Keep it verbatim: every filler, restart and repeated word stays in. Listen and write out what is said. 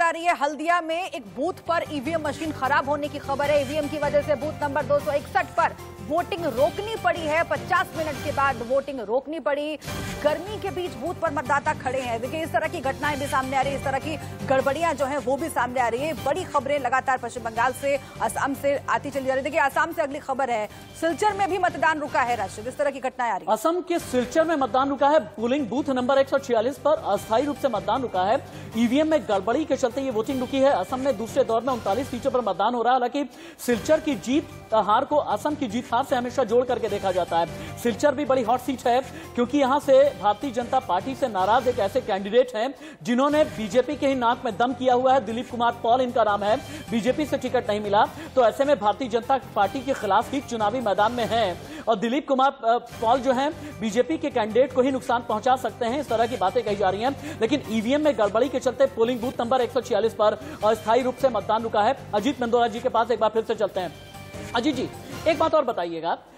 आ रही है हल्दिया में एक बूथ पर ईवीएम मशीन खराब होने की खबर है। ईवीएम की वजह से बूथ नंबर दो सौ इकसठ पर वोटिंग रोकनी पड़ी है। पचास मिनट के बाद वोटिंग रोकनी पड़ी। गर्मी के बीच बूथ पर मतदाता खड़े हैं। देखिए, इस तरह की घटनाएं भी सामने आ रही है, इस तरह की गड़बड़ियां जो हैं वो भी सामने आ रही है। बड़ी खबरें लगातार पश्चिम बंगाल से, असम से आती चली जा रही है। देखिए, असम से अगली खबर है, सिलचर में भी मतदान रुका है। राशिद, इस तरह की घटनाएं आ रही है। असम के सिलचर में मतदान रुका है। पोलिंग बूथ नंबर एक सौ छियालीस पर अस्थायी रूप से मतदान रुका है। ईवीएम में गड़बड़ी के चलते ये वोटिंग रुकी है। असम में दूसरे दौर में उनतालीस सीटों पर मतदान हो रहा है। हालांकि सिलचर की जीत हार को असम की जीत हार से हमेशा जोड़ करके देखा जाता है। सिलचर भी बड़ी हॉट सीट है, क्योंकि यहां से भारतीय जनता पार्टी से नाराज एक ऐसे कैंडिडेट हैं जिन्होंने बीजेपी के ही नाक में दम किया हुआ है। दिलीप कुमार पॉल इनका नाम है। बीजेपी से टिकट नहीं मिला, तो ऐसे में भारतीय जनता पार्टी के खिलाफ ही चुनावी मैदान में है। और दिलीप कुमार पॉल जो है बीजेपी के कैंडिडेट को ही नुकसान पहुंचा सकते हैं, इस तरह की बातें कही जा रही हैं। लेकिन ईवीएम में गड़बड़ी के चलते पोलिंग बूथ नंबर एक सौ छियालीस पर अस्थायी रूप से मतदान रुका है। अजीत नंदोरा जी के पास एक बार फिर से चलते हैं। अजीत जी, एक बात और बताइएगा